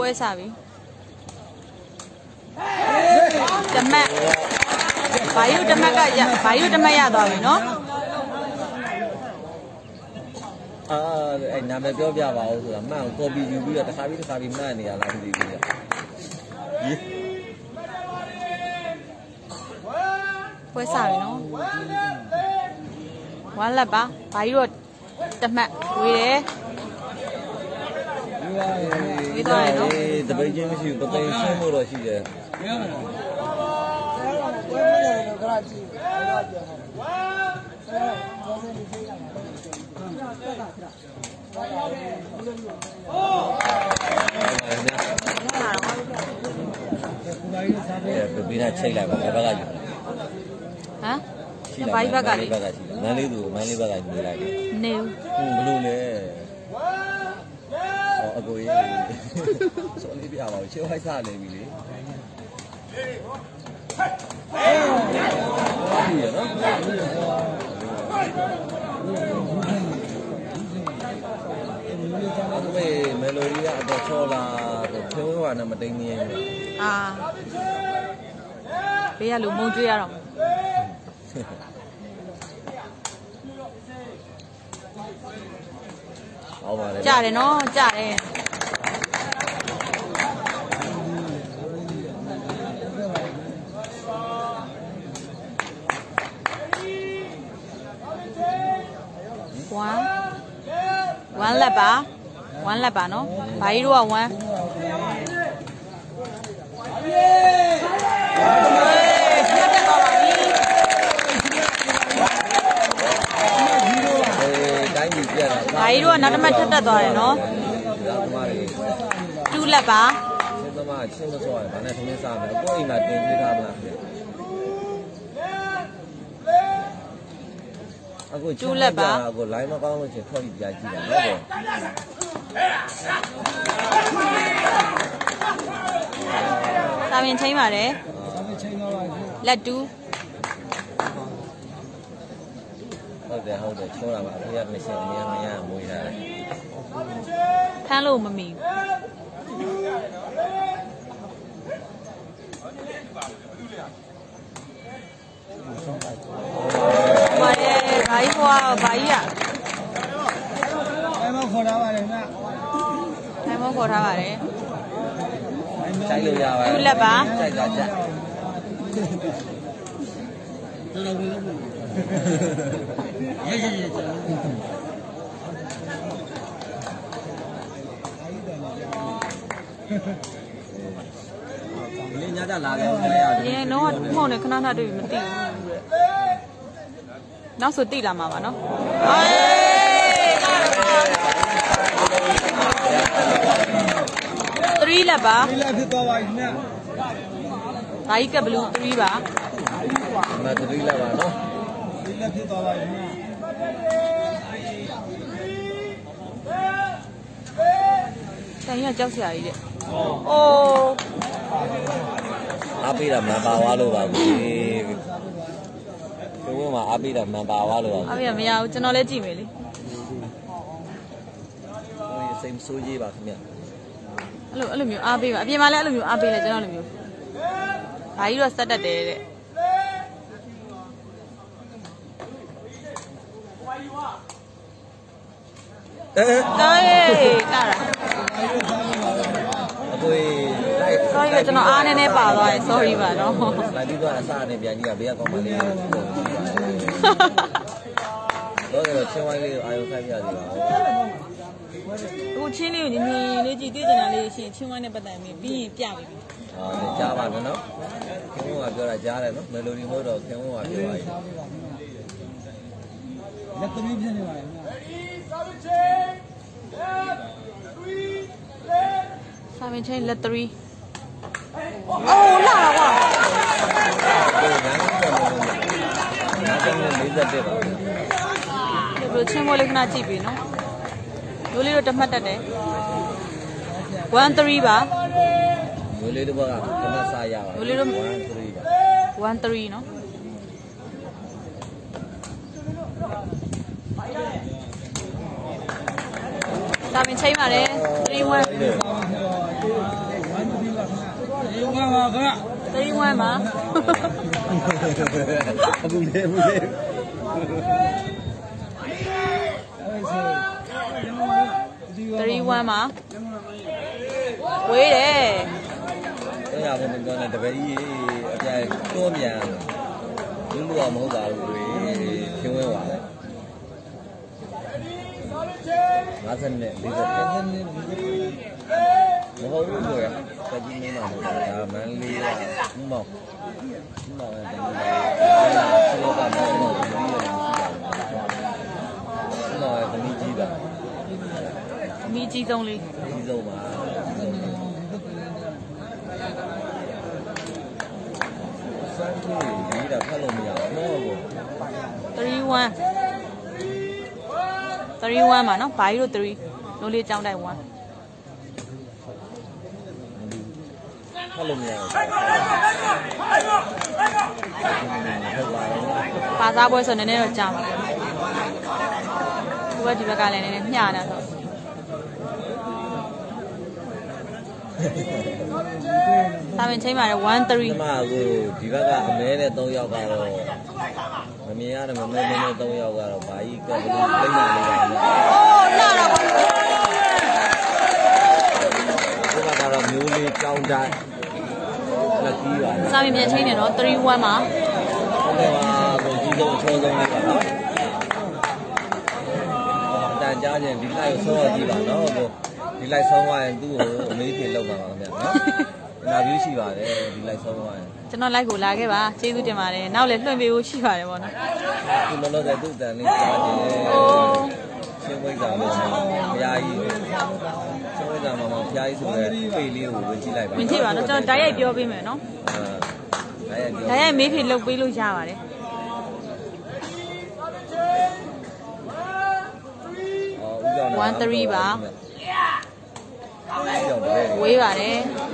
ပွဲစားပြီတမက်ဘာယူတမက်ကဘာယူတမက်ရသွားပြီနော်အဲ့နာမည်ပြောပြပါဦးဆိုတာမှန်ကော်ပီယူပြီးတော့တစ်ခါပြီးမှတ်နေရလားမသိဘူးကြာပွဲစားပြီနော်ဝမ်းလက်ပါဘာယူတော့တမက်ဝေးတယ်ဝေးသွားတယ်နော်တပိတ်ချင်းမရှိဘူးပသိမ်ဆင်းဖို့တော့ရှိတယ်ဘယ်နဲ့ချိတ်လိုက်ပါဘယ်ဘက်ကယူဟမ်ဘာဘက်ကလေမန်းလေးသူမန်းလေးဘက်ကယူလိုက်တယ်နေဘလို့လဲအကိုကြီးစောလေးပြပါဦးချေဝိုက်စားနေပြီလေဟုတ်ရနော်အခုမယ်လိုဒီကအတော့ချောလာဖုန်းဝါနဲ့မတိန်နေဘေးကလူမုံကျွေးရတော့ဟုတ်ပါတယ်ကြတယ်နော်ကြတယ်ဝမ်းလက်ပါနော်ဘာကြီးတို့ကဝမ်းတိုင်းကြီးပြရတာဘာကြီးတို့ကနောက်တစ်မှတ်ထပ်တက်သွားတယ်နော်တူလက်ပါရှင်းသမားချင်းမစောရဘာနဲ့သမင်းစားမယ်ကိုယ့်အိမ်မှာတင်ပေးထားမလားအခုတူလက်ပါအခု line မကောင်းလို့ချင်းထွက်ပြီးပြကြည့်တာနော်စာဝင်ချင်းပါတယ်လက်တူဟုတ်တယ်ချိုးတာပါအဖေကမရှင်းအများမရမွေးထားတယ်ဖမ်းလို့မမီပါတယ်ဘာကြီးခေါ်อ่ะအဲ့မခေါ်ထားပါတယ်နော်အဲ့မခေါ်ထားပါတယ်ဆိုင်လို့ရပါတယ်သူ့လက်ပါဆိုင်ကြကြတော်တော်လေးလို့ရေးရေးရေးလေးညတာလာခဲ့ဦးမရဘူး။ဒီတော့မဟုတ်နဲ့ခဏခဏတွေ့ပြီးမသိဘူးတဲ့။နောက်ဆိုသိလာမှာပါနော်။အေး3လက်ပါ 3လက်ဖြစ်သွားပါပြီနော်။ဘာကြီးကဘလူး3ပါ။အမ3လက်ပါနော်။3လက်ဖြစ်သွားပါပြီနော်။တိုင်ရကြောက်စရာကြီးတဲ့။အိုးအားပေးတာမှန်ပါသွားလို့ပါဘူးဘုံမှာအားပေးတာမှန်ပါသွားလို့ပါအားပေးမရဘူးကျွန်တော်လည်းကြည့်မယ်လေစိတ်ဆိုးကြီးပါခင်ဗျအဲ့လိုမျိုးအားပေးပါအပြင်မှာလည်းအဲ့လိုမျိုးအားပေးလဲကျွန်တော်လိုမျိုးဘာကြီးတော့စက်တက်တယ်တဲ့တိုင်းတာအကို sorry ကျွန်တော်အားနည်းနည်းပါသွားတယ် sorry ပါနော်လိုက်ပြီးတော့အစားနဲ့ပြန်ကြည့်ရဘေးကကောင်းမလေးတော့ချင်းဝိုင်းလေးအာယုဆိုင်ပြရသေးပါဘူးအခုချင်းလေးကိုညီလေးကြည့်တွေ့ကြတာလေးရှင်ချင်းဝိုင်းနဲ့ပတ်သက်ပြီးရင်ပြပြီကြားပါနော်ခင်ဗျားကပြောတာကြားတယ်နော်မယ်လိုဒီမဟုတ်တော့ခင်ဗျားကပြောပါရဲ့လက်သမီးဖြစ်နေပါရဲ့စာဝင်ချင်းလက်3အိုးလာပါဒီလိုချင်းမိုးလေးခဏကြည့်ပြီနော်ရိုးလေးတော့တမှတ်တက်တယ်1-3ပါရိုးလေးတော့ကခဏစားရပါရိုးလေးတော့1-3ပါ1-3နော်စာဝင်ချင်းပါတယ်3-1 31ပါအခုလေအခုလေ 31ပါဝေးတယ်အဲ့ဒါပဲပြောနေတပည့်ကြီးအပြိုင်တိုးမြန်လူလူအောင်မဟုတ်ပါဘူးလေဖြင်းဝဲပါလေ50နဲ့40မဟုတ်ဘူးကွယ်တကြီးနေမှာမဟုတ်ဘူးဒါမန်လေးကမောက်ရဲ့တကြီးဆလောကမောက်ရဲ့တကြီးရဲ့မောက်ရဲ့တကြီးပါအမီကြီးဆုံးလေးကြီးဆုံးပါစမ်းကြည့်ဒီတာဖတ်လို့မရဘူးနော်ကို 31မှာနော်ဘာကြီးတို့3လုံးလေးကြောင်းတိုက်1 ဖတ်လို့မရဘူးဟုတ်ပါဘူးပါစားပွဲဆိုနည်းနည်းတော့ကြာပါဘူးဒီဘက်ကလည်းနည်းနည်းမျှနေတာဆိုသာမင်ချင်းပါတယ်1 3 ဒီမှာကိုဒီဘက်ကအမဲနဲ့3ယောက်ကတော့မမြင်ရတယ်မမဲနဲ့3ယောက်ကတော့ဘာကြီးကဘယ်လိုလိမ့်လာနေလဲအိုးလာတော့ဒီဘက်ကတော့မျိုးလေးကြောင်းတိုင်းလက်ကြီးပါစာမင်ပြန်ချင်းနေတော့31မှာဟုတ်ကဲ့ပါကိုကြီးဆုံးအချောဆုံးလေးပါနော်အတန်ကြားခြင်းဒီလိုက်ကိုဆုံးရကြည့်ပါနော်ကိုဒီလိုက်ဆုံးသွားရင်သူ့ကိုအမေးပြေလောက်ပါပါခင်ဗျာနော်နာဗျူးရှိပါတယ်ဒီလိုက်ဆုံးသွားရင်ကျွန်တော်လိုက်ကိုလာခဲ့ပါကျေးဇူးတင်ပါတယ်နောက်လည်းလွှင့်ပေးဖို့ရှိပါတယ်ဗောနော်ဒီမလို့တဲ့သူ့တန်လေးကြားခြင်းရှင်းဝိဇ္ဇာမှာဘုရားကြီးရှင်းဝိဇ္ဇာမှာဘုရားကြီးဆိုတဲ့ပေလေးကိုဝင်ကြည့်လိုက်ပါဝင်ကြည့်ပါနော်ကျွန်တော်တိုက်ရိုက်ပြောပေးမယ်နော်ဒါရိုက်ပြောတိုက်ရိုက်မေးဖြေလုပ်ပေးလို့ရပါတယ် 1 3ပါဝေးပါတယ်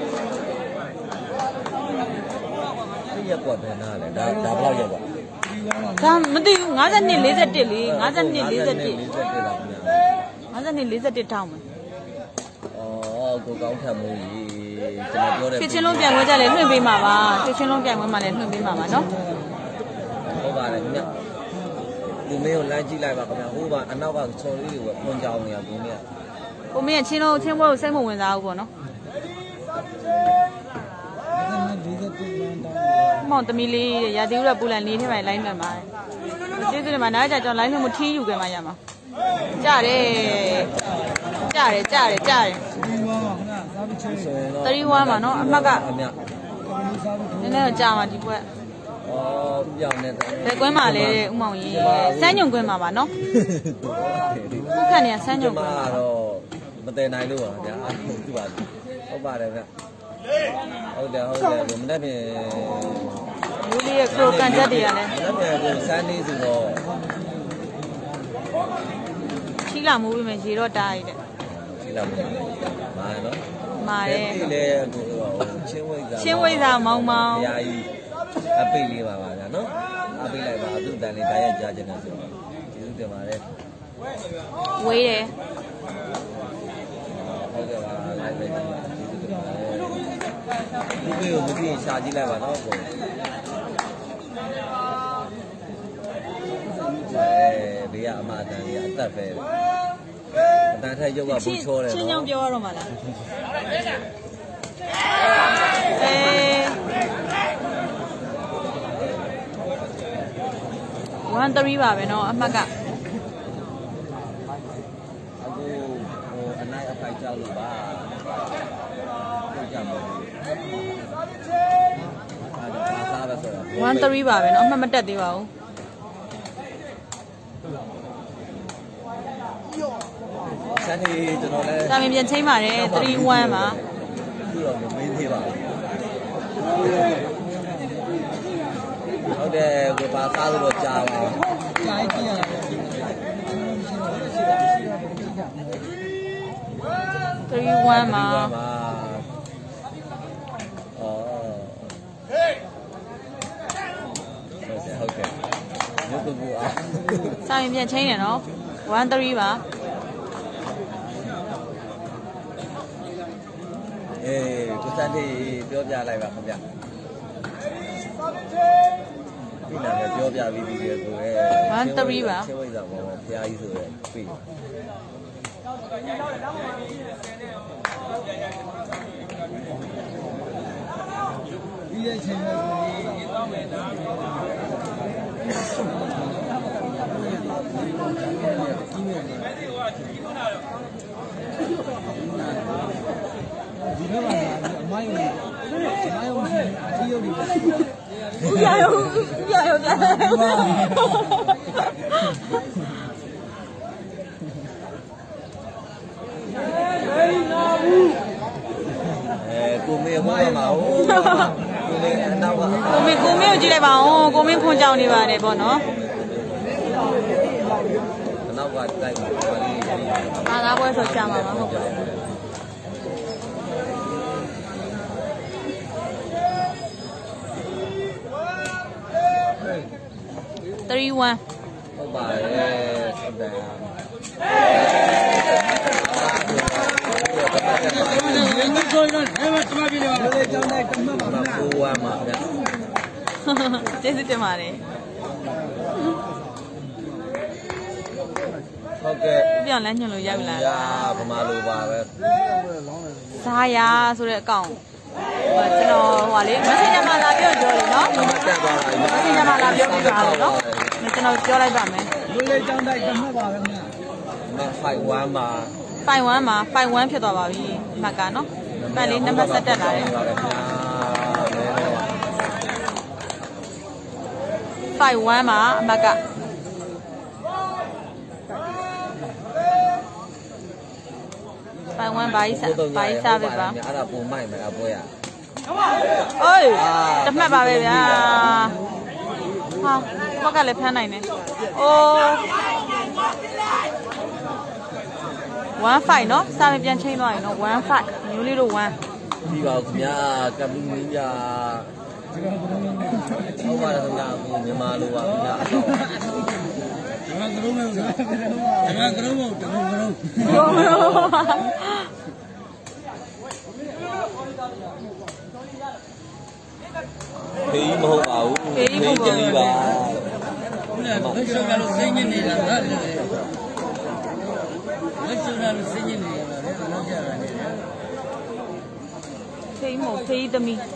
ရက်ကွက်ပဲနားလေဒါဘယ်လောက်ရက်ကွက်ဒါမသိဘူး52 41လေ52 41 41လားခင်ဗျာ 52 41တောင်းမယ်အော်ကိုကောင်းထက်မိုးကြီးကျွန်တော်ပြောတယ်ဖြစ်ချင်းလုံးပြန်ဝဲကြလဲလွှင့်ပေးမှာပါဖြစ်ချင်းလုံးပြန်ဝဲမှာလည်းလွှင့်ပေးမှာပါနော်ဟုတ်ပါတယ်ခင်ဗျာလူမင်းကိုလမ်းကြည့်လိုက်ပါခင်ဗျာဟိုကအနောက်ကချော်လေးတွေကဖွန်ကြောင်နေရဘူးမြတ်ကိုမင်းကချင်းလုံးချင်းပွဲကိုစိတ်မဝင်စားဘူးပေါ့နော်မောင်သမီးလေးရာသီဥရပူလန်လေးထဲမှာလိုင်းမှန်ပါတယ်ကျေးဇူးတင်ပါနောက်ကြကျွန်တော်လိုင်းမှန်မထီးယူခဲ့မှရမှာကြားတယ်31မှာနော်အမှတ်ကနည်းနည်းတော့ကြာမှာဒီဘက်အော်ပြောင်းနေတယ်ဘယ်ကွင်းမှာလဲဥမောင်ကြီးစမ်းညုံကွင်းမှာပါနော်ခုခက်နေစမ်းညုံကွင်းမှာတော့မတည်နိုင်လို့ပါဗျာသူပါဟုတ်ပါတယ်ဗျဟုတ်တယ်ဘုမနဲ့ပြင်မျိုးလေးရဲ့ခရိုကန်ချက်တွေကလည်းမနဲ့ပြင်ကိုစမ်းနေဆိုတော့ချီလာမှုပြီးမှရေတော့တားရတဲ့ဒီလောက်မာနော်မာတယ်ဒီလေကိုချင်းဝိဇ္ဇာချင်းဝိဇ္ဇာမောင်းမောင်းဘုရားကြီးအပိတ်လေးပါဗျာနော်အပိတ်လိုက်ပါအသူတန်လေးဒါရိုက်ကြားခြင်းနဲ့ဆိုကျေးဇူးတင်ပါတယ်ဝေးတယ်ဟုတ်ကဲ့ပါလိုက်ပဲကျေးဇူးတင်ပါတယ်ဒီပေကိုမကြည့်ရှာကြည့်လိုက်ပါနော်ကိုဘေးကအမအတန်လေးအသက်ပဲအတန်ထက်ရုပ်ကဘူးချောတယ်နော်ချင်းချောင်းပြောရတော့မှာလား1 3ပါပဲเนาะအမှတ်ကအခုအနိုင်အဖိုက်ကြောက်လို့ပါဟုတ်ကြပါဘူးအားစားပဲဆိုတော့ 1 3ပါပဲเนาะအမှတ်မတက်သေးပါဘူးစမ်းနေကျွန်တော်လည်းစာမင်ပြန်ချိန်ပါတယ်31ပါသူ့တော့မမေးသေးပါဘူးဟုတ်တယ်ကိုပါစားလို့ကြားပါ 31မှာအော်ဟုတ်ကဲ့ရုပ်ကူအားစာမင်ပြန်ချိန်တယ်เนาะ1 3ပါအကိုစန်းလေးပြောပြလိုက်ပါခင်ဗျဒီနာမည်ပြောပြပြီးပြီဆိုရဲ1-3ပါရှင်းဝိဇ္ဇာပေါ်မှာဖျားကြီးဆိုရဲပြီဒီရဲ့ချင်းလေးတောင်းမယ်နော်ဒီဘက်ကအမိုင်းဝင်အတီးရုပ်တွေဥရရုပ်ပြန်ကိုမေဟောမှာဟုတ်ကိုမေအနောက်ကကိုမေကိုကြည့်လိုက်ပါဦးကိုမေခွန်ကြောင်နေပါတယ်ပေါ့နော်အနောက်ကတိုက်ပါအားကားပွဲဆိုကြာမှာမဟုတ်ဘူး3-1 ဟုတ်ပါတယ်ဟုတ်တယ်ကျောင်းတိုင်းကမှတ်ပါမလားကိုဝါမှာဗျကျေးဇူးတင်ပါတယ်ဟုတ်ကဲ့ပြောင်းလမ်းညွှန်လို့ရောက်လာတာဗမာလိုပါပဲဇာယာဆိုတဲ့အကောင့်ကျွန်တော်ဟိုလေ Messenger မှာလာပြောတယ်နော်တက်သွားတာ Messenger မှာလာပြောပြတာနော်ကျွန်တော်ပြောလိုက်ပါမယ်လူလေးကျောင်းတိုင်းကမှတ်ပါပဲခင်ဗျာ 5-1မှာ 5-1ဖြစ်သွားပါပြီအမှတ်ကနော်ပန်လေးနံပါတ်7တက်လာတယ်5-1မှာအမှတ်က5-1ဘာကြီးစားပဲပါအဲ့ဒါပုံမိုက်မယ်အပွဲရအေးတမှတ်ပါပဲဗျာဟာဘက်ကလည်းဖမ်းနိုင်တယ်အိုး1-5နော်စာမပြန်ချိန်သွားရင်နော်1-5မျိုးလေးတို့1 ပြီးပါဦးခင်ဗျာကပူမင်းပြဟုတ်ပါတယ်ခင်ဗျာကိုမြန်မာလိုပါခင်ဗျာကျွန်တော်ကရုံးလို့ကျွန်တော်ကရုံးလို့ကျွန်တော်ကရုံးဖေးမဟုတ်ပါဘူးဖေးကြလီပါလက်ချောကလို့စိတ်ညစ်နေတာကလည်းလက်ချောကလို့စိတ်ညစ်နေတာလည်းနောက်ကြတာနေတယ်ဖေးမဖေးသမီး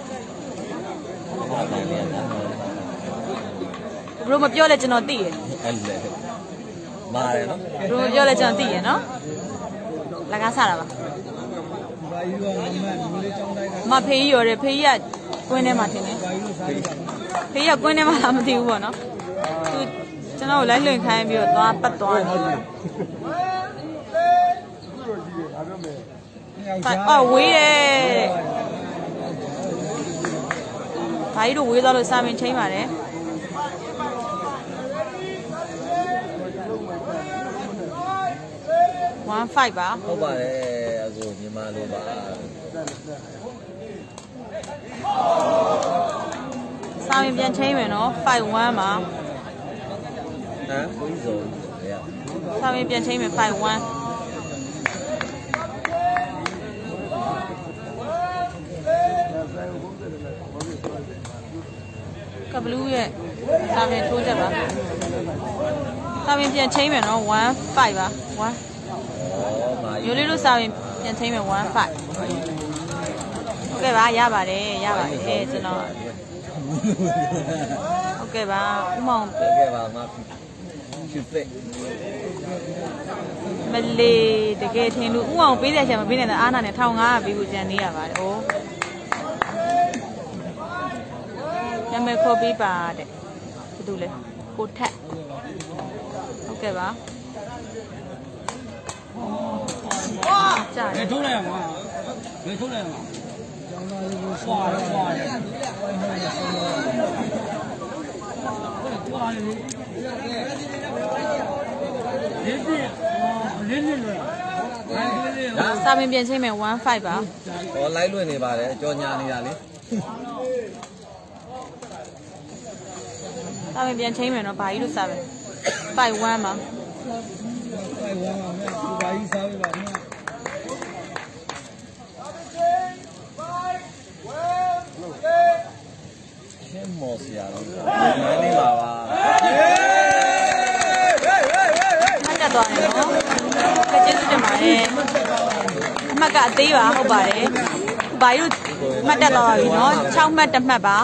ဘရိုမပြောလဲကျွန်တော်သိရအဲ့လေမာတယ်နော်ဘရိုမပြောလဲကျွန်တော်သိရနော်လကားစားတာပါမဖေးရော်တယ်ဖေးကကွင်းထဲမှာထင်တယ်ဖေးကကွင်းထဲမှာမသိဘူးပေါ့နော်သူကျွန်တော်ကိုလိုက်လွင်ခိုင်းပြီးတော့သွားပတ်သွားတယ်အော်ဝေးတယ်ဘာကြီးတို့ဝေးသွားလို့စာမင်ချိန်ပါတယ်1-5ပါဟုတ်ပါတယ်အခုမြန်မာလိုပါစာမင်ပြန်ချိန်မယ်နော်5-1ပါကိုကြီးစုံရစာမင်ပြန်ချိန်မယ်5-1ကဘလူးရဲ့စာမင်ထိုးချက်ပါစာမင်ပြန်ချိန်မယ်နော်1-5ပါ1မျိုးလေးတို့စာမင်ပြန်ချိန်မယ်1-5ဟုတ်ကဲ့ပါရပါတယ်ကျွန်တော်ဟုတ်ကဲ့ပါဥမောင်ဟုတ်ကဲ့ပါမဖြစ်စစ်မလေးတကယ်ထင်လို့ဥအောင်ပေးတဲ့ချက်မပေးနေတဲ့အားနာနဲ့1500ပေးဖို့ကြံနေရပါတယ်။အိုးနာမည်ခေါ်ပေးပါတဲ့ဘာလို့လဲကိုထက်ဟုတ်ကဲ့ပါဝါကြားတယ်ထုတ်လိုက်ရမှာဘယ်ထုတ်လိုက်ရမှာကျောင်းသားလေးကိုဆွာတယ်လင်းလွယ်စာမင်ပြန်ချိန်မယ်1-5ပါဟောလိုက်လွင်နေပါတယ်ကြော်ညာနေတာလေစာမင်ပြန်ချိန်မယ်နော်ဘာကြီးလို့စားပဲ5-1ပါ 5-1ပါမယ်ဒီဘာကြီးစားပေးပါမယ်ကအသေးပါဟုတ်ပါတယ်ဘာလို့မှတ်တက်သွားပါပြီနော်6မှတ်တစ်မှတ်ပါ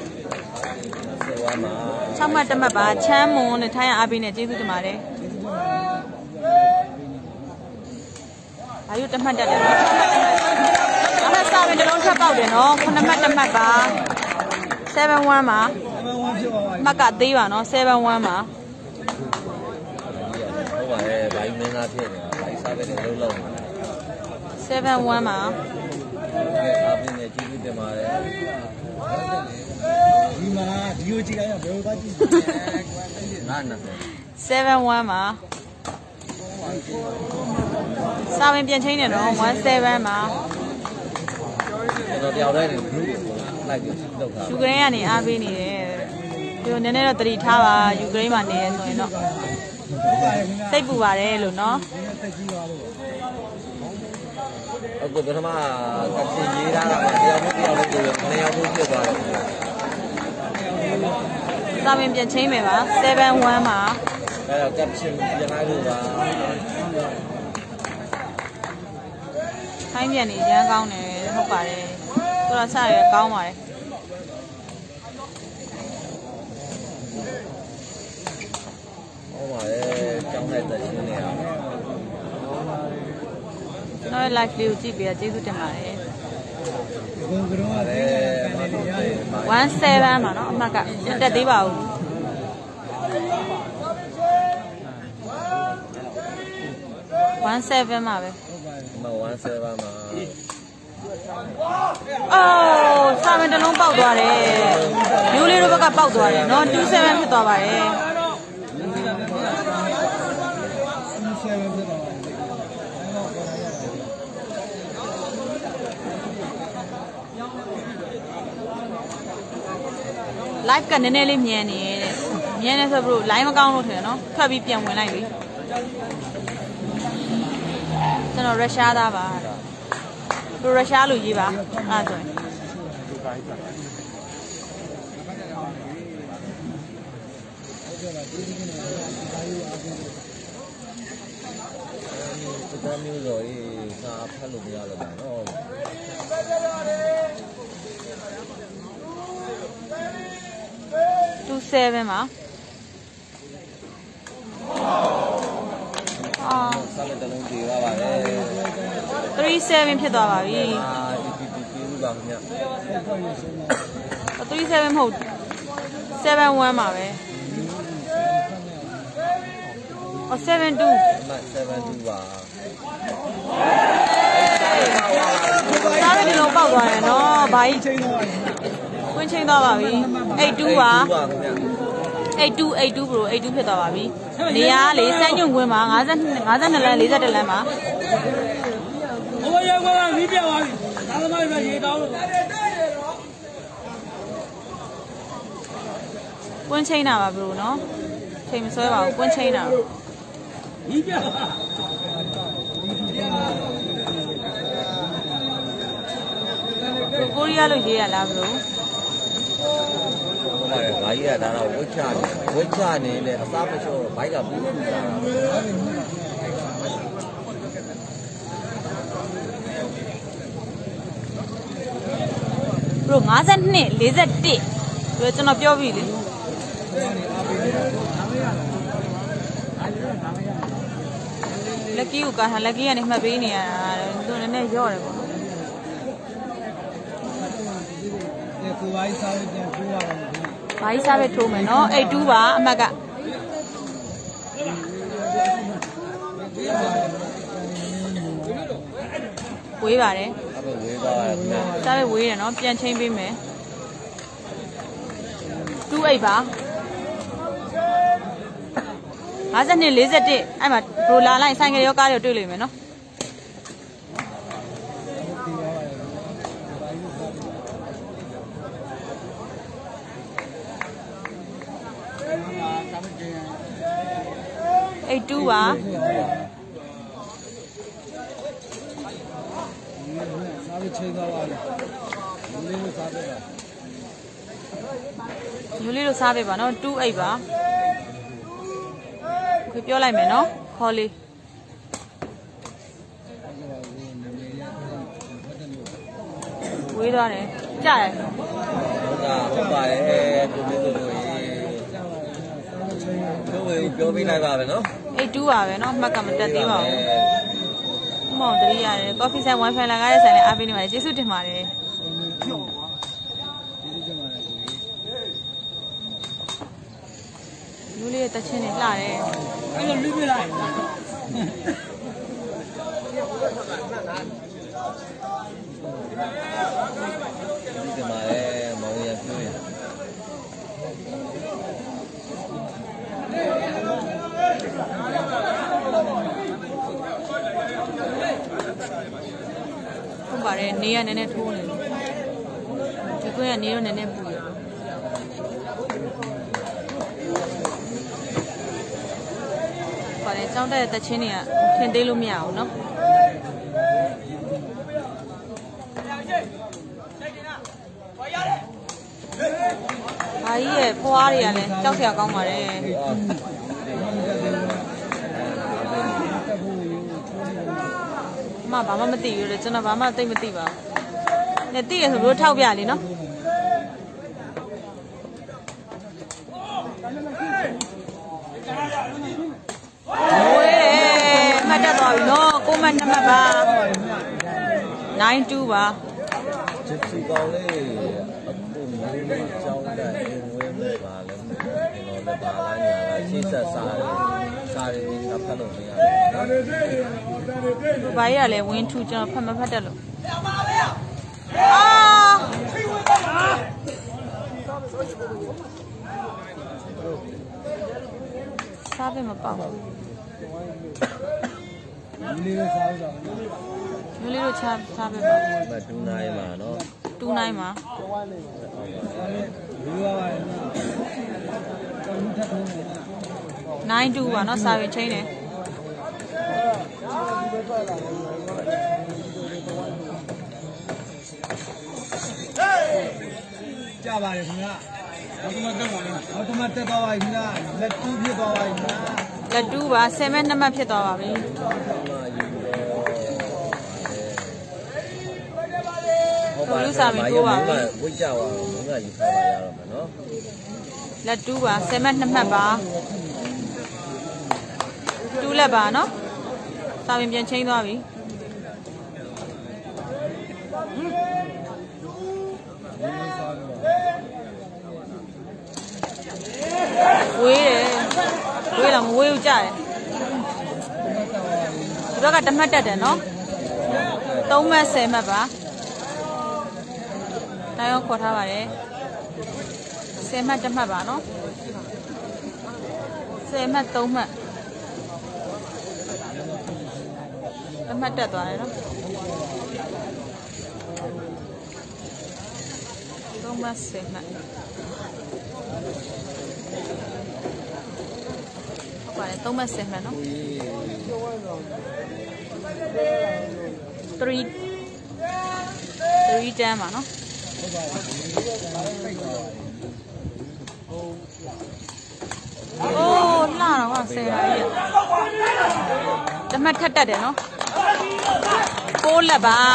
6မှတ်တစ်မှတ်ပါချမ်းမွန်နဲ့ထိုင်းရအားပေးနဲ့ကျေးဇူးတင်ပါတယ်ဘာလို့တစ်မှတ်တက်တယ်နော်6မှတ်တစ်မှတ်အားစာပင်တစ်လုံးထပ်ပေါက်တယ်နော်9မှတ်တစ်မှတ်ပါ7-1ပါမှတ်ကသေးပါနော်7-1ပါဟုတ်ပါတယ်ဘာကြီးမင်းသားဖြစ်နေတာဘာကြီးစားပဲနေလုံးလုံး 7-1ပါအားပေးနဲ့ကျေးဇူးတင်ပါတယ်ဒီမှာဒီကိုကြည့်လိုက်တော့ဘယ်လိုပါကြည့် 7-1ပါစာဝင်ပြန်ချင်းနေတော့17ပါကျွန်တော်ပြောင်းလိုက်တယ် group ကိုလိုက်ပြီးလောက်တာယူကရိန်းကနေအားပေးနေတယ်ဒီလိုနည်းနည်းတော့တတိထားပါယူကရိန်းမှာနေရဆိုရင်တော့စိတ်ပူပါတယ်လို့နော်အခုပထမကပ်ရှင်ရေးထားတာတရားမတရားလို့ပြောနေရာဖို့ဖြစ်သွားတယ်စာဝင်ပြန်ချင်းမယ်ပါ7-1ပါအဲ့တော့ကပ်ရှင်ပြန်လာလို့ပါခိုင်းပြန်နေရမ်းကောင်းတယ်ဟုတ်ပါတယ်သူကစရကောင်းပါတယ်ဟုတ်ပါတယ်ကျောင်းလိုက်တဲ့ရှင်းနေရကျွန်တော်ရဲ့ live လေးကိုကြည့်ပေးတာကျေးဇူးတင်ပါတယ်17ပါနော်အမှတ်ကမတက်သေးပါဘူး17ပါပဲ 17ပါမှာအော်စာမန်တလုံးပေါက်သွားတယ်မျိုးလေးတို့ဘက်ကပေါက်သွားတယ်နော်27ဖြစ်သွားပါတယ်live ကနည်းနည်းလေးမြန်နေတယ်မြန်နေဆိုဘလို့ line မကောင်းလို့ထင်တယ်နော်ထွက်ပြီးပြန်ဝင်လိုက်ပြီကျွန်တော်ရုရှားသားပါတော့ရုရှားလူကြီးပါအဲ့ဒါဆိုရင်ဒါမျိုးတော့စာဖတ်လို့မရတော့ဘူးနော် 27ပါစာလက်တလုံးပြေပါပါတယ် 37ဖြစ်သွားပါပြီဒီပါခင်ဗျ 37မဟုတ်7-1ပါပဲအော်7-2 ပါစားရဒီလုံးပေါက်သွားတယ်နော်ဘာကြီးဝင်းချင်းသွားပါပြီ8-2ပါ8-2 bro 8-2ဖြစ်သွားပါပြီနေရာလေစမ်းညွန့်ကွင်းမှာ52လမ်း41လမ်းပါဟိုရောက်ကွာမီးပြသွားပြီဒါသမားတွေရေတောင်းလို့ကွင်းချင်းတာပါ bro နော်ချိန်မဆွဲပါဘူးကွင်းချင်းတာမီးပြကိုရီးယားလို့ရေးရလား bro ဘာကြီးကဒါတော့ဝှက်ချနေနဲ့အစားမလျှော့တော့ဘိုက်ကဘူးလာတာ bro 52 41ဆိုကျွန်တော်ပြောပြီလေလက်ကြီးကိုကာထားလက်ကြီးကနေမှတ်ပေးနေရတာသူနည်းနည်းရော့တယ်ပေါ့နော်ကိုဝိုင်းစားပြန်ထိုးရအောင်ဘာကြီးစားပဲထိုးမယ်နော်8-2ပါအမှတ်ကဝေးပါတယ်ဝေးသွားတယ်စားပဲဝေးတယ်နော်ပြန်ချင်းပေးမယ်2-8ပါ52 41အဲ့မှာဘရိုလာလိုက်ဆိုင်ကလေးရောကားရောတွေ့လိမ့်မယ်နော်8-2ပါစားပြီးချိန်သွားပါလေယူလေးတို့စားပေးပါနော်2-8ပါခွေပြောလိုက်မယ်နော်ခေါ်လေးဝေးသွားတယ်ကြားတယ်ဟုတ်ပါတယ်ကိုပြီးတို့ရေပြောပေးလိုက်ပါပဲနော်အေးတူးပါပဲနော်မှတ်ကမတက်သေးပါဘူးမောင်တရီရတယ် coffee set wifi လာကားတဲ့ဆိုင်နဲ့အားပေးနေပါတယ်ကျေးဇူးတင်ပါတယ်လူလေးရဲ့တချင်းနဲ့လှတယ်အဲ့လိုလူပြလိုက်ဒီမှာလည်းမောင်ရပြောရဟုတ်ပါတယ်နေရနည်းနည်းထိုးနေတယ်ဒီကွင်းကနေတော့နည်းနည်းပူတယ်ပါတယ်ကြောင်းတဲ့တချင်းတွေကထင်သေးလို့မရဘူးเนาะဘာကြီးရဲ့ဖွားတွေကလည်းကြောက်စရာကောင်းပါတယ်မဘာမှမသိဘူးလေကျွန်တော်ဘာမှသိမသိပါဘူးနဲ့သိရဆိုလို့ထောက်ပြလေနော်ဝေးမှတ်တတ်သွားပြီနော်ကိုမ2မှတ်ပါ92ပါချစ်ချီကောင်းလေးအခုမျိုးလေးကြောင်းတဲ့ဝဲမဲ့ပါလဲကျွန်တော်လည်းပါလာညာလာရှင်းဆက်စားတယ်စားရင်းကဖတ်လို့မရဘူးဘာကြီးကလည်းဝင်းထူကျွန်တော်ဖတ်မဖတ်တတ်လို့စားပဲမပေါ့ဘူးလူလေးတို့စားကြအောင်လူလေးတို့စားပဲပေါ့ 2နိုင်မှာနော် 2နိုင်မှာလူရပါတယ်လူထပ်ထုံးနေ92ပါနော်စာရင်ချင်းတယ်ကြပါတယ်ခင်ဗျာအော်တိုမတ်တက်သွားပါပြီခင်ဗျာလက်2ဖြစ်သွားပါပြီခင်ဗျာလက်2ပါ7မဲ့2မှတ်ဖြစ်သွားပါပြီဟုတ်ပါဘူးစာမတိုးပါဘူးဝိတ်ကြပါဘူးငါယူထားပါရတော့မယ်နော်လက်2ပါ7မဲ့2မှတ်ပါ2လက်ပါနော်စာရင်ပြန်ချင်းသွားပြီဝေးတယ်ဝေးလားမဝေးဘူးကြတယ်ဒီဘက်ကတမှတ်တက်တယ်နော်3မှတ်10မှတ်ပါတိုင်းရောခေါ်ထားပါတယ်10မှတ်1မှတ်ပါနော်10မှတ်3မှတ်တမှတ်တက်သွားတယ်နော်3မှတ်10မှတ်ပါတယ်3မှတ်10မှတ်နော်3တန်းပါနော်โอ้လှတော့က10ရာကြီးတမတ်ထက်တက်တယ်နော်6လက်ပါ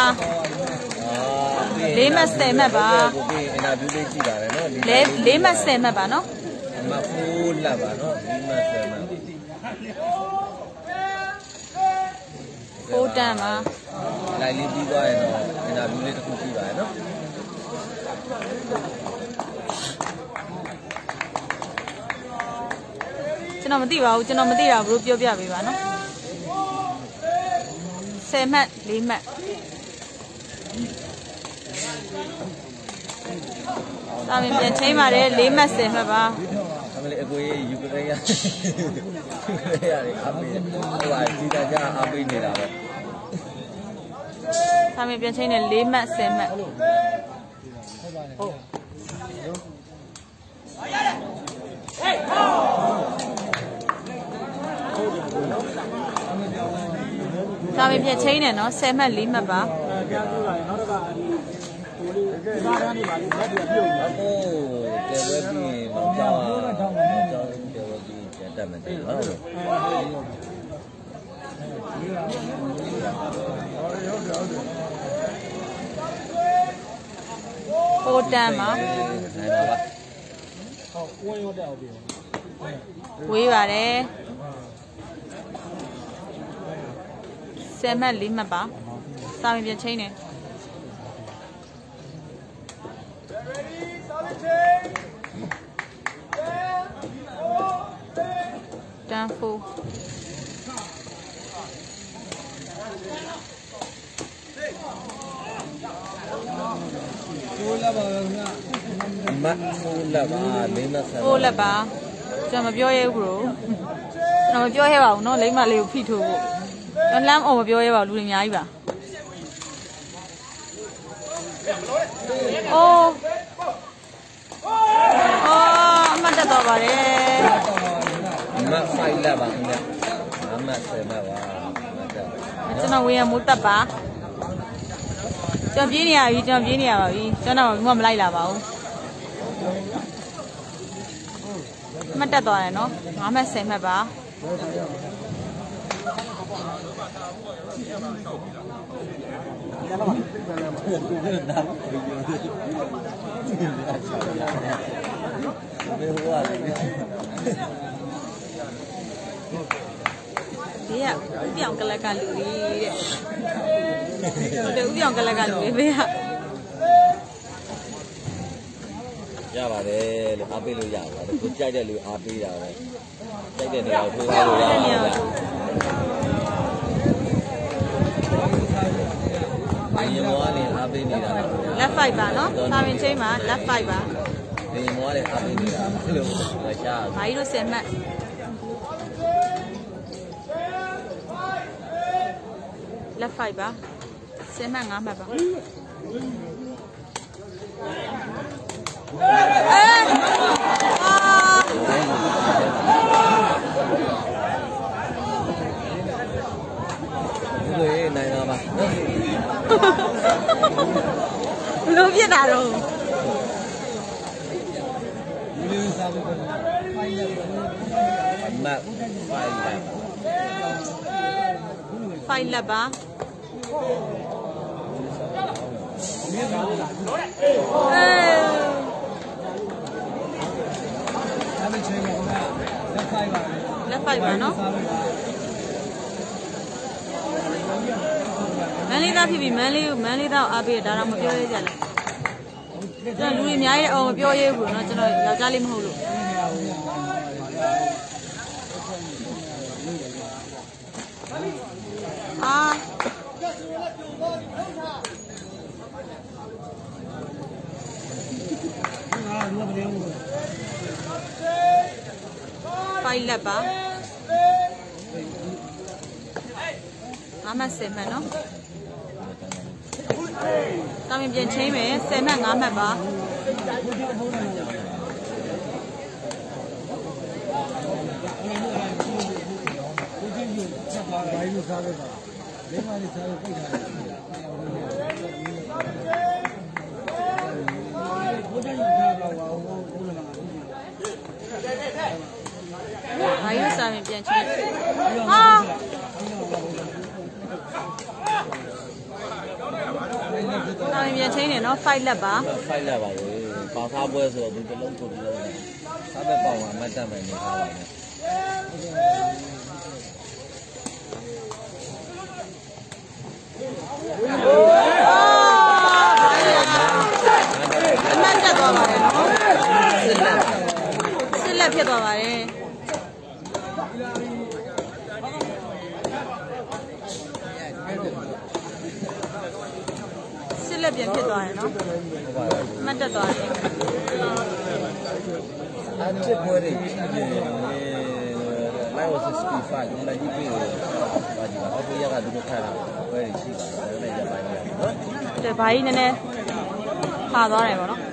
4မှတ်10မှတ်ပါကိုပြီးအင်တာဗျူးလေးကြည့်ပါမယ်နော် 4မှတ်10မှတ်ပါနော်မ4လက်ပါနော်4မှတ်10မှတ် 4တန်းပါလိုက်လေးပြီးသွားရင်တော့အင်တာဗျူးလေးတစ်ခုကြည့်ပါရနော်ကျွန်တော်မသိပါဘူးကျွန်တော်မသိတာဘလို့ပြောပြပေးပါနော်10မှတ်4မှတ်ဒါမှပြန်ချိန်ပါတယ်4မှတ်10မှတ်ပါအမလေးအကိုကြီးယူကရိန်းရရတယ်အမေဟိုဟာဒီတကြအပေးနေတာပဲဒါမှပြန်ချိန်တယ်4မှတ်10မှတ်ဟုတ်ဒါမှပြန်ချိန်တယ်နော်10မှတ်4မှတ်ပါစားရမ်းနေပါလိမ့်မယ်ပြုတ်အခုတဲဝဲပြီးတော့ကြောင်းတဲဝဲပြီးပြန်တက်မယ်တဲ့ဟုတ် 4တန်းမှာဝေးပါတယ်10မှတ်4မှတ်ပါစာရင်ပြန်ချင်းနေတန်း44လက်ပါကျွန်တော်မပြောရဲဘူးကျွန်တော်မပြောရဲပါဘူးเนาะလိမ့်မလေးကိုဖိထိုးဖို့ကျွန်တော်လမ်းအောင်မပြောရဲပါဘူးလူတွေအများကြီးပါအိုးအမတ်တက်သွားပါတယ်အမတ်ဖိုင်လက်ပါခင်ဗျအမတ်10မှတ်ပါကျွန်တော်ဝေယံမိုးတက်ပါကျွန်တော်ပြေးနေရပြီကျွန်တော်ပြေးနေရပါပြီကျွန်တော်ကမလိုက်လာပါဘူးမတက်သွားတယ်နော်9မှတ်10မှတ်ပါဒီကဥပြောင်ကလက်ကလူကြီးတဲ့ဥပြောင်ကလက်ကလူကြီးဘေးကရပါတယ်လို့အားပေးလို့ရပါတယ်ကိုကြိုက်တဲ့လူအားပေးတာပဲကြိုက်တဲ့နေရာကိုထိုးလို့ရတယ်ဘယ်မောလေးအားပေးနေတာ left 5ပါနော်စာဝင်ချင်းမှာ left 5ပါဘယ်မောလေးအားပေးနေတာလို့ရှားဘာကြီးတို့10မှတ်left 5ပါ10မှတ်5မှတ်ပါဘယ်နိုင်တာပါဘလို့ပြစ်တာတော့မတ်ဖိုင်လက်ပါလက်5ပါနော်မန်လေးသားဖြစ်ပြီးမန်လေးသားကိုအားပေးရဒါတော့မပြောရဲကြလားကျွန်တော်လူတွေအများကြီးအောင်မပြောရဲဘူးเนาะကျွန်တော်ယောက်ျားလေးမဟုတ်လို့ဖိုင်လက်ပါ5မှတ်10မှတ်နော်တောင်းပြန်ချင်းမယ်10မှတ်5မှတ်ပါဘာယူစားရင်ပြန်ချင်းဟာတောင်းပြန်ချင်းနေနော်5လက်ပါ 5လက်ပါလေပေါင်စားပွဲဆိုတော့ဒီတစ်လုံးကိုဒီလုံးစားမဲ့ပေါင်မှာမတ်တက်မယ်နေထားပါမယ်အမှန်တက်သွားပါတယ်နော်စစ်လက်ဖြစ်သွားပါတယ်စစ်လက်ပြန်ဖြစ်သွားတယ်နော်အမှန်တက်သွားတယ်အချစ်ပွဲတွေကြီးတယ်လိုက်ဝ65လည်းကြီးပြီပါကြည့်ပါအော်ပြရကဒီလိုခါတာပွဲတွေရှိပါတယ်လည်းရပိုင်းနေနော်တဲ့ဘာကြီးနည်းနည်းခါသွားတယ်ပေါ့နော်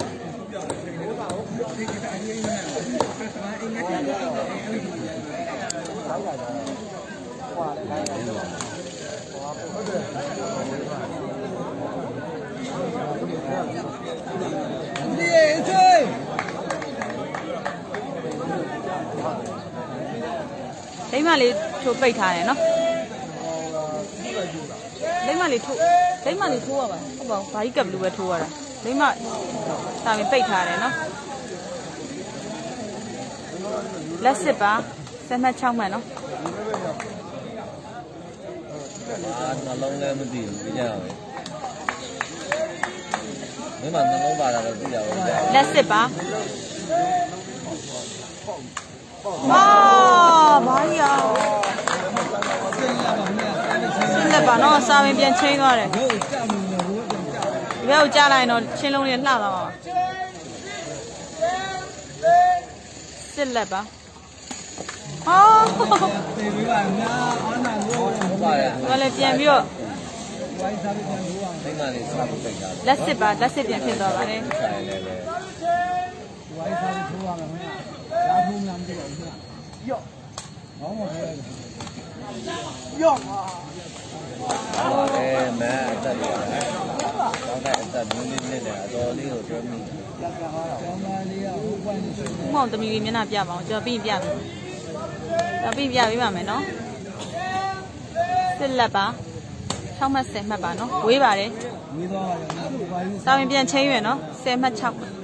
လိမ့်မလေးထိုးပိတ်ထားတယ်နော်လိမ့်မလေးထိုးရပါဟုတ်ပါဘူးဘာကြီးကပ်ဘလူးပဲထိုးရတာမိမစာဝင်ပိတ်ထားတယ်နော်လက်စစ်ပါဆက်မှတ်6မှတ်နော်နှလုံးလည်းမသိဘူးပြကြရမယ်မင်းမနှလုံးပါတာတော့သိကြပါဦးလက်စစ်ပါဘာရစစ်လက်ပါနော်စာဝင်ပြန်ချင်းသွားတယ်ဒီဘက်ကိုကြားလိုက်တော့ချင်းလုံးလေးလှသွားပါစစ်လက်ပါတေးပြီးပါများအားနာလို့ဟုတ်ပါတယ်ဘာလဲပြန်ပြီးတော့ဝိုင်းစားပြီးပြန်လို့ပါမိမလေးစားဖို့ပိတ်တာလက်စစ်ပါလက်စစ်ပြန်ဖြစ်သွားပါတယ်ဆိုင်လည်းပဲဝိုင်းစားပြီးထိုးရမှာခင်ဗျာဓာတ်ထိုးမှမသိပါဘူးခင်ဗျာယော့ဘောင်းမထိုးရတယ်ယော့ဟုတ်တယ်မဲအသက်ကြီးတယ်တော့တဲ့အသက်နည်းနည်းနဲ့အတော်လေးကိုပြောမိတယ်ကျောင်းသားလေးကဟိုပွင့်နေရှိတယ်မောင်သမီးလေးမျက်နှာပြပါအောင်ကျွန်တော်ပြီးပြမယ်ကျွန်တော်ပြီးပြပေးပါမယ်နော်စစ်လက်ပါ6မှတ်10မှတ်ပါနော်ဝေးပါတယ်ဝေးသွားပါတယ်နော်ဘာလို့စာဝင်ပြန်ချင်းရွယ်နော်10မှတ်6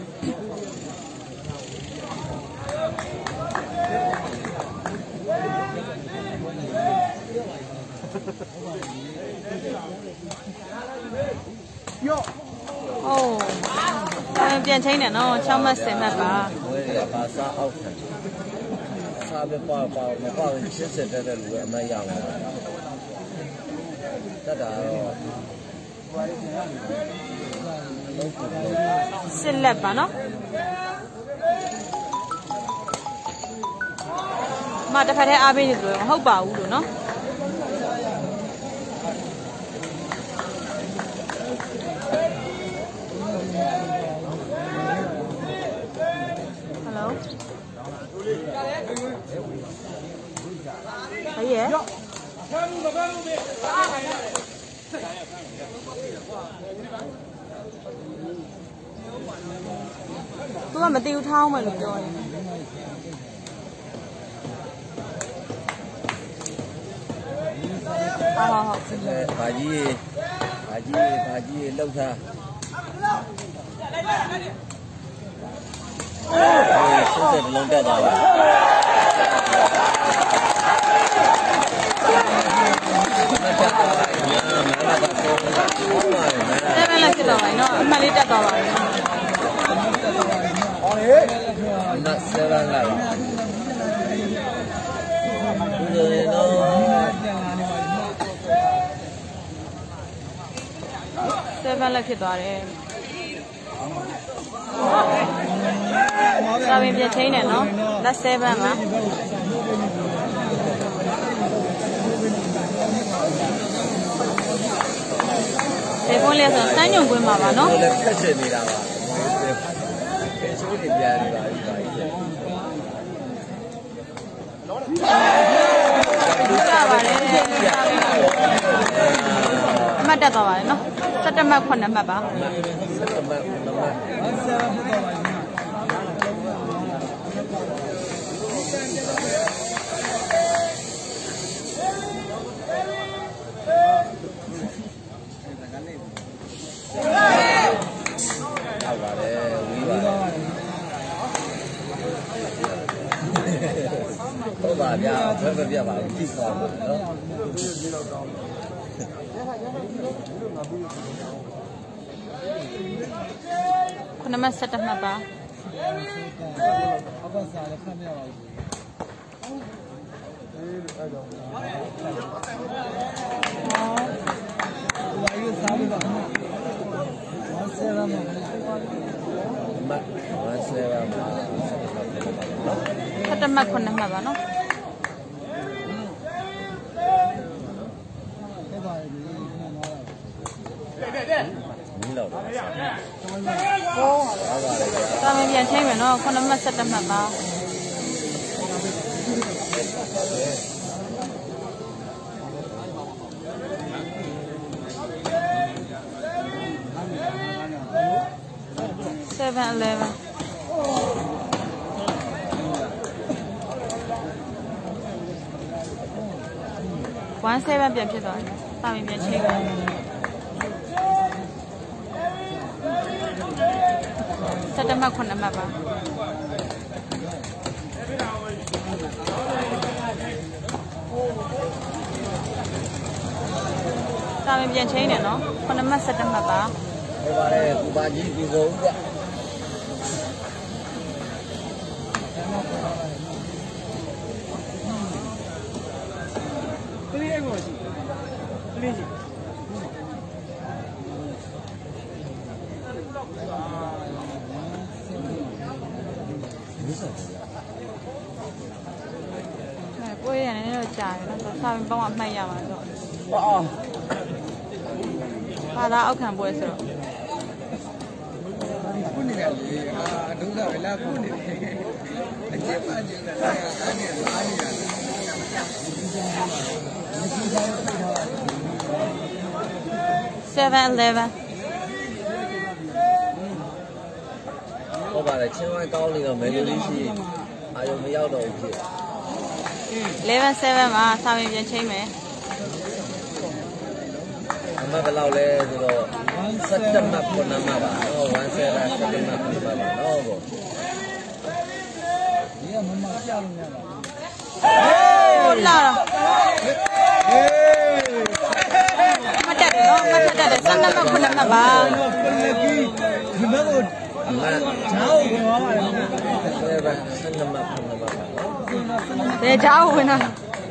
ယော့ပြန်ချင်းတယ်နော်6မှတ်10မှတ်ပါဝေးရပါစားအောက်ခံစားပဲပါမပါရင်ရှင်းစစ်တဲ့လူကအမရအောင်တတ်တာတော့စစ်လက်ပါနော်မတစ်ဖက်တည်းအားပေးနေတယ်မဟုတ်ပါဘူးလို့နော်哎呀！သူကမတီးထောင်းမယ်လို့ပြောရင်ဟုတ်ဘာကြီးလောက်ထားစစ်စစ်လုံးတက်သွားပါ 7လက်ဖြစ်သွားပါပြီနော်အမှတ်လေးတက်သွားပါပြီဟောလေနတ်7လာပြီဒီလိုနော် 7လက်ဖြစ်သွားတယ်စာဝင်ပြချင်းတယ်နော်လက်7ပါဒီဖုန်းလေးဆိုစမ်းညုံကွင်းမှာပါနော်လက်ဖြတ်ချင်နေတာပါဖေးချိုးတွေပြန်နေပါပြီကြပါတယ်အမှတ်တက်သွားပါတယ်နော်7မှတ်9မှတ်ပါ 7မှတ်9မှတ်ဟုတ်ပါဗျာဘယ်ပြပါဘူးကြည့်သွားပါနော်ခုနမ7မှတ်ပါအဘစားလည်းဖတ်မရပါဘူးအဲ့တော့ဘာလို့စားလို့ပါမဆယ်ရမှာ 7မှတ်9မှတ်ပါနော်တာမပြန်ချင်းမယ်နော်9မှတ်7မှတ်ပါ7-11 1-7ပြန်ဖြစ်သွားတယ်။စာမင်းပြန်ချိန်မှတ်9မှတ်ပါစာဝင်ပြန်ချင်းတယ်နော်9မှတ်17မှတ်ပါဟုတ်ပါတယ်ဘူပါကြီးဒီကုန်ကကလေးအဲ့ကိုရှိကလေးရှိပွဲရနေတော့ကြာတယ်နော်စာဝင်ပေါင်းအမှတ်ရမှာဆိုတော့ဘာသာအောက်ခံပွဲဆိုတော့ခုနေတယ်လေဒုက္ခပဲလာခုနေတယ်အကျဉ်းမှကျင်းတယ်အားနေအားနေရတယ် 7-11 ဟုတ်ပါတယ်ချင်းဝိုင်းကောင်းနေတော့မယ်လိုလေးရှိအာယုံမရောက်တော့ဘူးဖြစ် 11-7မှာစာဝင်ပြန်ချင်းမယ်အမဘယ်လောက်လဲဆိုတော့17မှတ်9မှတ်ပါနော်17မှတ်9မှတ်ပါနော်ဘောဒီကမမကြောက်နေရပါဘူးလာတော့မတက်တယ်နော်မတက်တယ်12မှတ်9မှတ်ပါဒီမကိုအမဂျားကိုပြောပါတယ် 12မှတ်9မှတ်ပါဘယ်ဂျားကိုဝင်တော့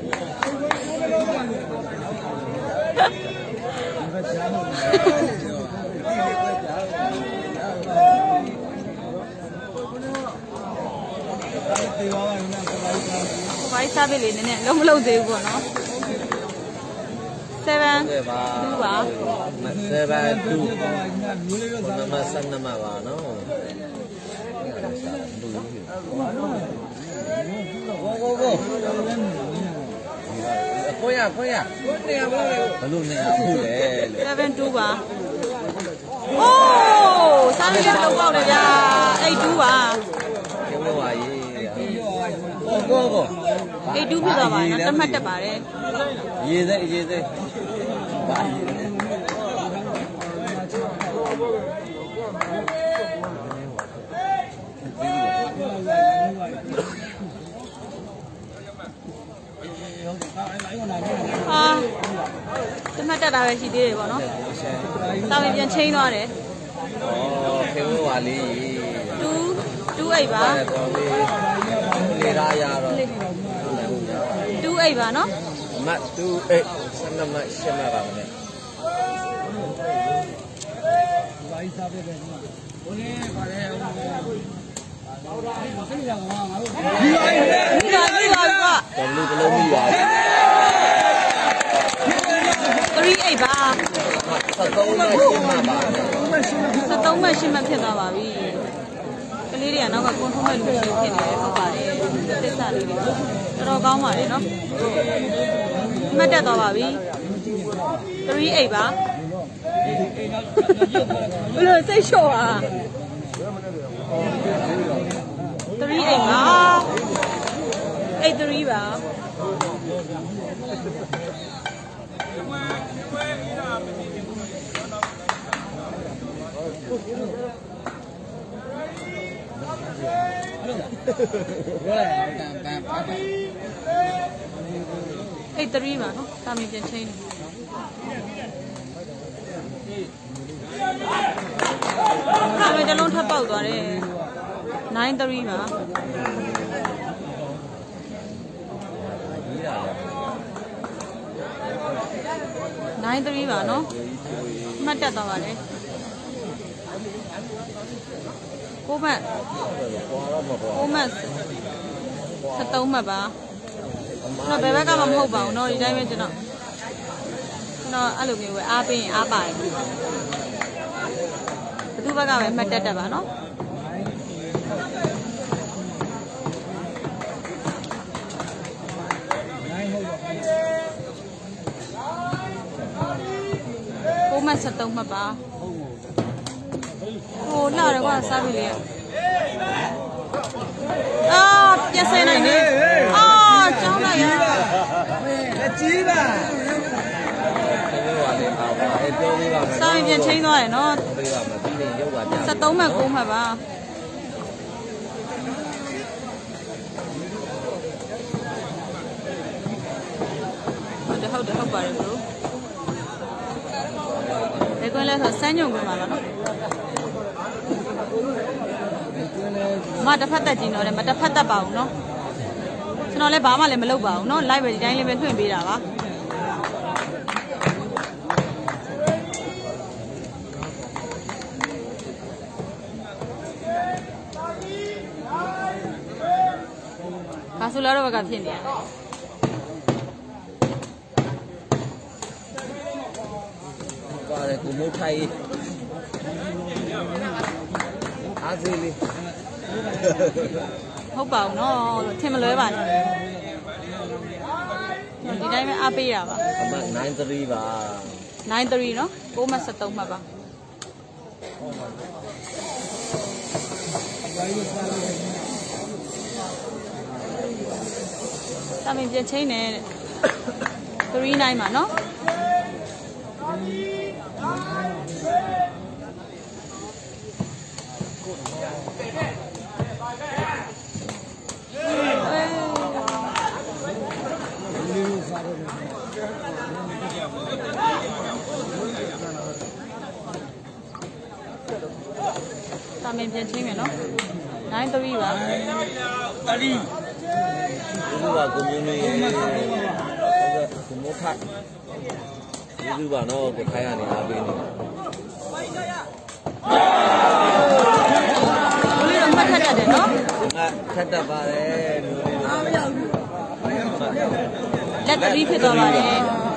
ဘိုင်းစားပြီလေနည်းနည်းလုံးမလုံးသေးဘူးပေါ့နော်7 2ပါ 7 2နမစနမပါနော်ကိုခွင့်ရနေရမလို့ဘလို့နေရဘူးလေ 7 2ပါအိုးစားရတော့ပေါက်တယ်ဗျာ8 2ပါကျမပါရေးကို 8 2ဖြစ်သွားပါနော်တတ်မှတ်တက်ပါတယ်ရေးစိပါရေးတမတ်တက်တာပဲရှိသေးတယ်ပေါ့နော်စာဝင်ပြန်ချင်းသွားတယ်ခေဝါလေး 2-8ပါလေရာရတော့ 2-8ပါနော်မတ်2-8 12မှတ်8မှတ်ပါမယ်ဘာကြီးစားပြပဲဘုန်းပါတယ်စိတ်ရမှာငါတို့ဒီပါကွာတလူတလုံးပြီးပါ 3-8ပါ 73မှတ်8မှတ်ပါ 73မှတ်8မှတ်ဖြစ်သွားပါပြီကလေးတွေကနောက်ကကွန်ထရိုးမဲ့လူမျိုးဖြစ်နေတယ်ဟုတ်ပါတယ်သစ္စာလေးတွေတော်တော်ကောင်းပါလေနော်မှတ်တက်သွားပါပြီ3-8ပါဘယ်လိုစိတ်လျှော့อ่ะ3-8ပါ8-3ပါ8-3ပါနော်တာမီပြန်ချင်းနေတလုံးထပ်ပေါက်သွားတယ်9-3ပါ9-3ပါနော်မှတ်တက်သွားပါလေ9မှတ်73မှတ်ပါကျွန်တော်ဘယ်ဘက်ကမှမဟုတ်ပါဘူးเนาะဒီတိုင်းပဲကျွန်တော်အဲ့လိုမျိုးပဲအားပေးရင်အားပါတယ်ဘသူဘက်ကပဲမှတ်တက်ပါเนาะ9မှတ်73မှတ်ပါဟိုလာတယ်ကွာစားပြီလေပြက်စဲနိုင်နေကျောင်းလိုက်ရလက်ကြီးပါစာရင်ပြန်ချင်းသွားတယ်နော်ပေးပါမယ်ပြီးရင်ရုပ်ပါပြန် 73မှတ်9မှတ်ပါဟုတ်တယ်ဟုတ်ပါတယ်ဘရိုဘယ်ကွင်းလဲဆိုစမ်းညုံကွင်းပါလားနော်မတစ်ဖက်သက်ကြီးတော့လည်းမတစ်ဖက်သက်ပါဘူးနော်ကျွန်တော်လည်းဘာမှလည်းမလုပ်ပါဘူးနော် live ပဲဒီတိုင်းလေးပဲလွှင့်ပေးတာပါဘာဆိုလာတော့ဘက်ကဖြစ်နေရပါတယ်ကိုမိုးထိုင်အားစေးလေးဟုတ်ပါဘူးနော်ထင်မလွဲပါနဲ့ဒီတိုင်းပဲအားပေးရပါအမှတ်93ပါ 93နော်6မှတ်73မှတ်ပါတာမင်ပြန်ချင်းနေ39ပါနော်တာမင်ပြန်ချင်းမယ်နော်93ပါဒီကကိုမျိုးလေးကိုမိုးထိုင်ဒီကနော်ကိုထိုင်ရနေအားပေးနေလူလေးတော့မှတ်ထက်တယ်နော်ခက်တတ်ပါတယ်လူလေးအားမရဘူးလက်3ဖြစ်သွားပါတယ်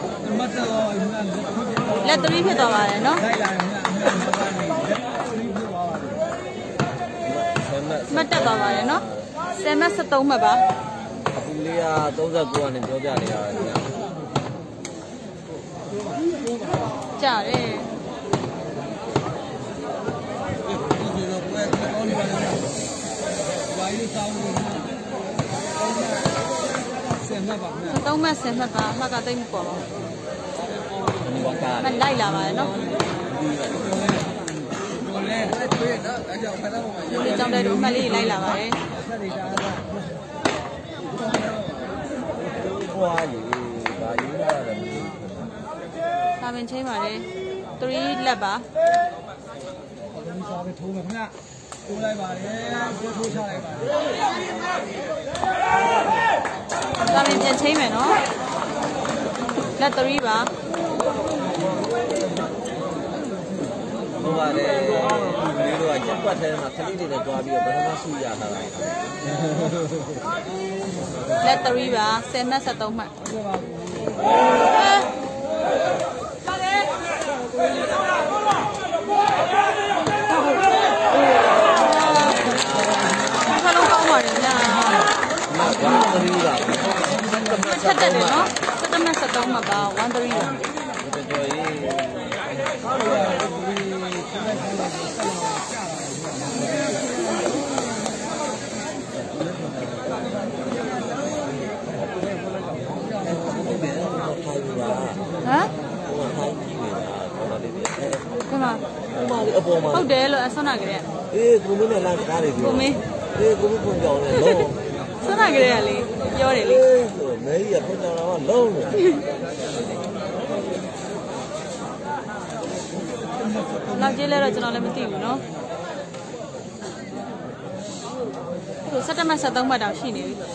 လက်3ဖြစ်သွားပါတယ်နော်မှတ်တက်သွားပါတယ်နော်10မှတ်73မှတ်ပါအခုလေးက39ကနေပြောပြနေရတယ်ခင်ဗျာကြားတယ်73မှတ်10မှတ်ပါမှတ်ကတိတ်မပေါ်ပါဘူးမလိုက်လာပါတယ်နော်ဒီကြောင့်လည်းတို့မှတ်လေးလိုက်လာပါတယ်ဟွာကြီးဘာရေးရလဲမသိဘူးစာပင်ချင်းပါတယ်3လက်ပါစာပင်ထိုးမယ်ခင်ဗျထိုးလိုက်ပါတယ်ထိုးချလိုက်ပါတယ်စာပင်ပြန်ချင်းမယ်နော်လက်3ပါဟုတ်ပါတယ်ဒီလိုကချက်ပတ်ထဲမှာခလေးတွေနဲ့တွားပြီးတော့ဘယ်မှာဆူရတာလဲလက်3ပါ10မှတ်73မှတ်ခလုံးကောင်းပါတယ်ဗျာချက်တက်တယ်နော်7မှတ်73မှတ်ပါ13ပါတော်ရေးဟုတ်တယ်လို့အဆွမ်းနာကြတဲ့အေးကိုမင်းနဲ့လာကားတယ်ကိုမင်းအေးကိုမင်းပုံကြောင်နဲ့လုံးဆွမ်းနာကြတဲ့လေပြောတယ်လေဆိုမဲကြီးကပုံကြောင်တော့လုံးတယ်နောက်ကျလဲတော့ကျွန်တော်လည်းမသိဘူးเนาะဟို7မှတ်73မှတ်တောင်ရှိနေပြီ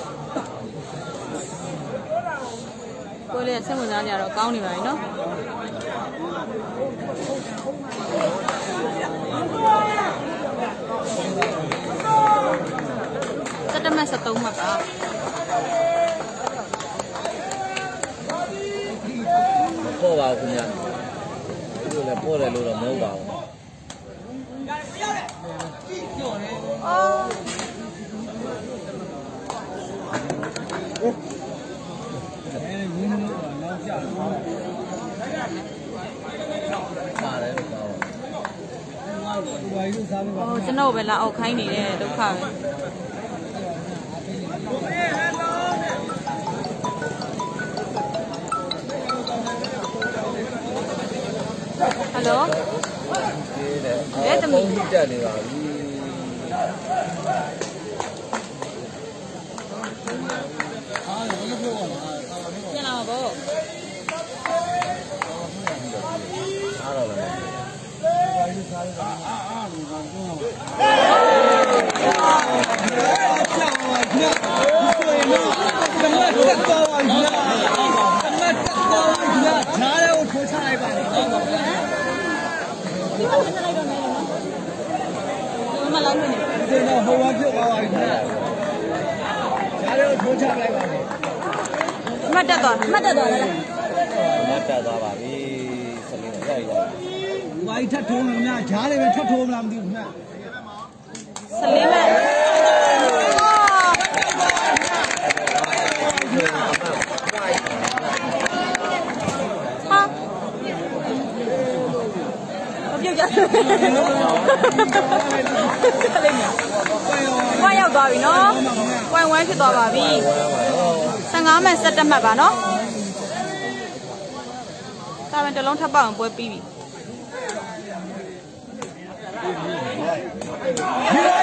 ကိုလေးဆက်ဝင်စားကြတော့ကောင်းနေပါပြီเนาะ7မှတ်73မှတ်ပါပေါ်ပါဘူးခင်ဗျာဒီလိုလည်းပေါ်တယ်လို့တော့မဟုတ်ပါဘူးကျွန်တော်ပဲလာအောက်ခိုင်းနေတဲ့ဒုက္ခပဲဟယ်လိုတဲ့သမီးတက်နေပါပြီပြန်လာပါဘောကြီးစားရတာလူကပြောပါကြောက်ပါညဆိုရင်တော့တမတ်တက်သွားပါညတမတ်တက်သွားပါညဈားလေးကိုထိုးချလိုက်ပါဟုတ်ပါဘူးဒီမှာဆက်လိုက်တော့နေနော်ဒီမှာလိုက်နေဒီတော့ဟိုဝါပြုတ်သွားပါညဈားလေးကိုထိုးချလိုက်ပါမှတ်တက်သွားလားမတ်တက်သွားပါပြီစလင်းရိုက်ရိုက်ဝိုင်းထပ်ထိုးမလားဈားလေးပဲထပ်ထိုးမလားမသိဘူးညစလင်းမဲ့ပြုတ်ကြဝိုင်းရောက်သွားပြီနော်ဝိုင်းဝမ်းဖြစ်သွားပါပြီ15မှတ်17မှတ်ပါနော်စာဝင်တစ်လုံးထပ်ပေါအောင်ပွဲပြီးပြီ